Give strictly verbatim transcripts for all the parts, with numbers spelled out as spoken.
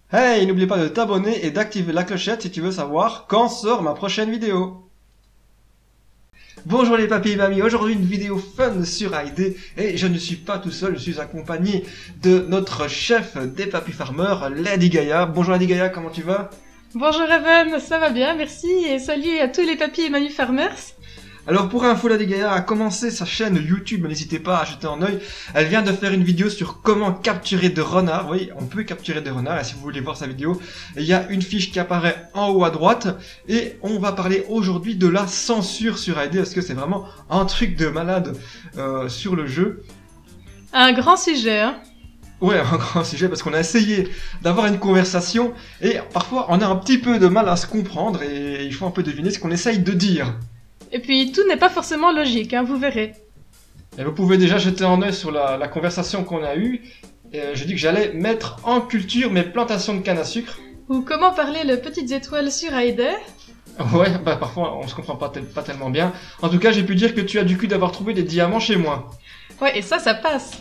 Hey, n'oublie pas de t'abonner et d'activer la clochette si tu veux savoir quand sort ma prochaine vidéo. Bonjour les papis et mamies, aujourd'hui une vidéo fun sur A I D et je ne suis pas tout seul, je suis accompagné de notre chef des papis farmers, Lady Gaia. Bonjour Lady Gaia, comment tu vas? Bonjour Evan, ça va bien, merci et salut à tous les papis et mamies farmers. Alors pour info, Lady Gaia a commencé sa chaîne YouTube, n'hésitez pas à jeter un œil. Elle vient de faire une vidéo sur comment capturer des renards. Oui, on peut capturer des renards et si vous voulez voir sa vidéo, il y a une fiche qui apparaît en haut à droite. Et on va parler aujourd'hui de la censure sur A I D, parce que c'est vraiment un truc de malade euh, sur le jeu. Un grand sujet, hein. Ouais, un grand sujet parce qu'on a essayé d'avoir une conversation et parfois on a un petit peu de mal à se comprendre et il faut un peu deviner ce qu'on essaye de dire. Et puis tout n'est pas forcément logique, hein, vous verrez. Et vous pouvez déjà jeter un œil sur la, la conversation qu'on a eue. Et euh, je dis que j'allais mettre en culture mes plantations de canne à sucre. Ou comment parler les petites étoiles sur A I D. Ouais, bah parfois on se comprend pas, tel, pas tellement bien. En tout cas, j'ai pu dire que tu as du cul d'avoir trouvé des diamants chez moi. Ouais, et ça, ça passe.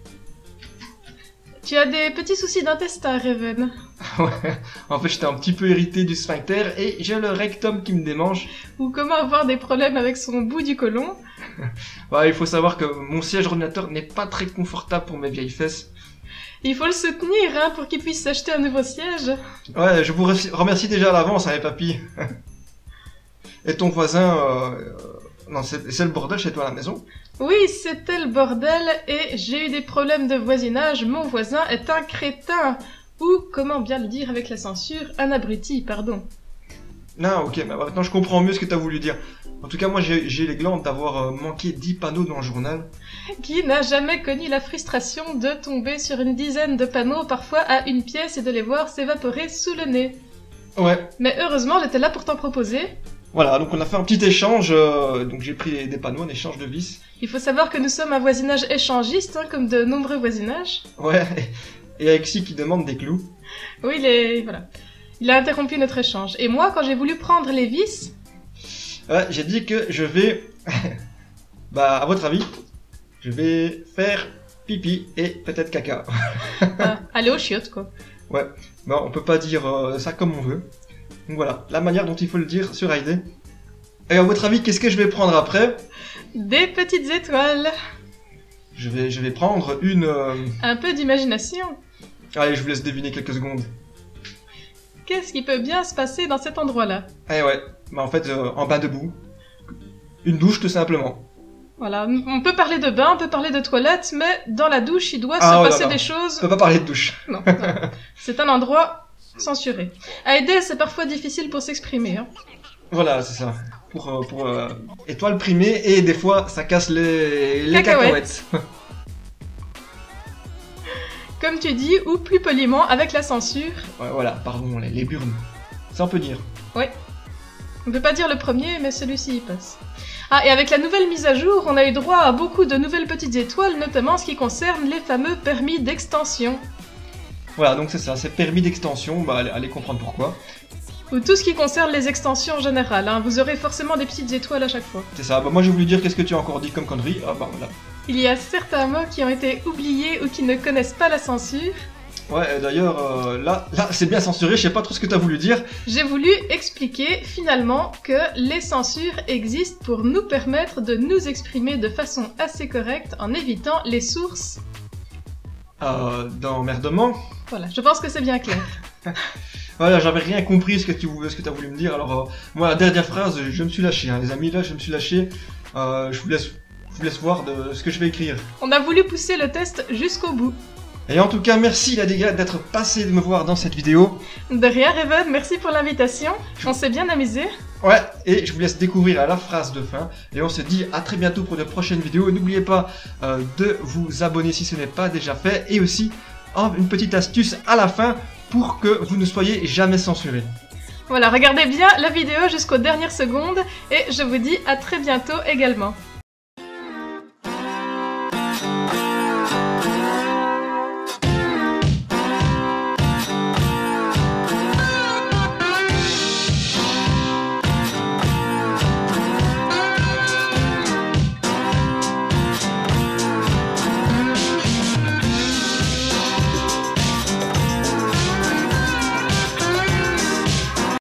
Tu as des petits soucis d'intestin, Raven. Ouais, en fait j'étais un petit peu irrité du sphincter et j'ai le rectum qui me démange. Ou comment avoir des problèmes avec son bout du côlon. Ouais, il faut savoir que mon siège ordinateur n'est pas très confortable pour mes vieilles fesses. Il faut le soutenir, hein, pour qu'il puisse s'acheter un nouveau siège. Ouais, je vous remercie déjà à l'avance, hein, les papis. Et ton voisin... Euh... Non, c'est le bordel chez toi à la maison? Oui, c'était le bordel et j'ai eu des problèmes de voisinage. Mon voisin est un crétin. Ou, comment bien le dire avec la censure, un abruti, pardon. Non, ok, mais maintenant je comprends mieux ce que tu as voulu dire. En tout cas, moi j'ai les glandes d'avoir euh, manqué dix panneaux dans le journal. Qui n'a jamais connu la frustration de tomber sur une dizaine de panneaux, parfois à une pièce, et de les voir s'évaporer sous le nez? Ouais. Mais heureusement, j'étais là pour t'en proposer. Voilà, donc on a fait un petit échange, euh, donc j'ai pris des panneaux en échange de vis. Il faut savoir que nous sommes un voisinage échangiste, hein, comme de nombreux voisinages. Ouais, et Alexis qui demande des clous. Oui, il est... voilà. Il a interrompu notre échange. Et moi, quand j'ai voulu prendre les vis... Ouais, j'ai dit que je vais... bah, à votre avis, je vais faire pipi et peut-être caca. ah, aller aux chiottes, quoi. Ouais, bon, on peut pas dire euh, ça comme on veut. Donc voilà, la manière dont il faut le dire sur A I D. Et à votre avis, qu'est-ce que je vais prendre après? Des petites étoiles. Je vais, je vais prendre une... Euh... Un peu d'imagination. Allez, je vous laisse deviner quelques secondes. Qu'est-ce qui peut bien se passer dans cet endroit-là? Eh ouais, bah en fait, euh, en bain debout. Une douche tout simplement. Voilà, on peut parler de bain, on peut parler de toilette, mais dans la douche, il doit ah, se oh passer là là. des choses... On peut pas parler de douche. Non, non. C'est un endroit... censuré. A I D, c'est parfois difficile pour s'exprimer. Hein. Voilà, c'est ça. Pour, euh, pour euh, étoile primée, et des fois, ça casse les, les cacahuètes. cacahuètes. Comme tu dis, ou plus poliment, avec la censure. Ouais, voilà, pardon, les, les burnes. Ça, on peut dire. Ouais. On peut pas dire le premier, mais celui-ci, il passe. Ah, et avec la nouvelle mise à jour, on a eu droit à beaucoup de nouvelles petites étoiles, notamment en ce qui concerne les fameux permis d'extension. Voilà, donc c'est ça, c'est permis d'extension, bah allez, allez comprendre pourquoi. Ou tout ce qui concerne les extensions en général, hein. Vous aurez forcément des petites étoiles à chaque fois. C'est ça, bah moi j'ai voulu dire qu'est-ce que tu as encore dit comme connerie, ah bah voilà. Il y a certains mots qui ont été oubliés ou qui ne connaissent pas la censure. Ouais, d'ailleurs, euh, là, là c'est bien censuré, je sais pas trop ce que tu as voulu dire. J'ai voulu expliquer finalement que les censures existent pour nous permettre de nous exprimer de façon assez correcte en évitant les sources. Euh, d'emmerdement. Voilà, je pense que c'est bien clair. Voilà, j'avais rien compris ce que tu ce que t'as voulu me dire. Alors, euh, moi, la dernière phrase, je me suis lâché, hein, les amis, là, je me suis lâché. Euh, je vous laisse, je vous laisse voir de ce que je vais écrire. On a voulu pousser le test jusqu'au bout. Et en tout cas, merci la dégâts d'être passé de me voir dans cette vidéo. De rien, Raven, merci pour l'invitation. On s'est bien amusé. Ouais, et je vous laisse découvrir la phrase de fin. Et on se dit à très bientôt pour de prochaines vidéos. N'oubliez pas euh, de vous abonner si ce n'est pas déjà fait. Et aussi, oh, une petite astuce à la fin pour que vous ne soyez jamais censuré. Voilà, regardez bien la vidéo jusqu'aux dernières secondes. Et je vous dis à très bientôt également.